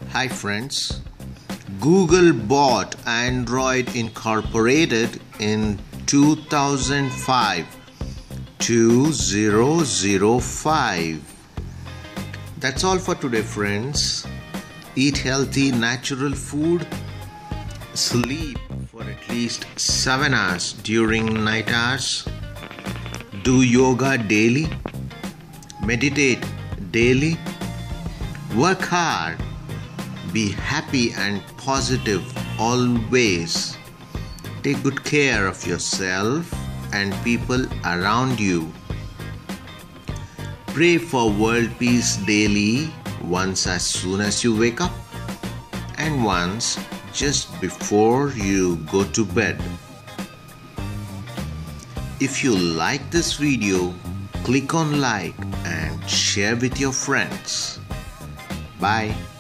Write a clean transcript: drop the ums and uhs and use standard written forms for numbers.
Hi friends, Google bought Android Incorporated in 2005. That's all for today friends. Eat healthy natural food. Sleep for at least 7 hours during night hours. Do yoga daily. Meditate daily. Work hard. Be happy and positive always. Take good care of yourself and people around you. Pray for world peace daily, once as soon as you wake up and once just before you go to bed. If you like this video, click on like and share with your friends. Bye.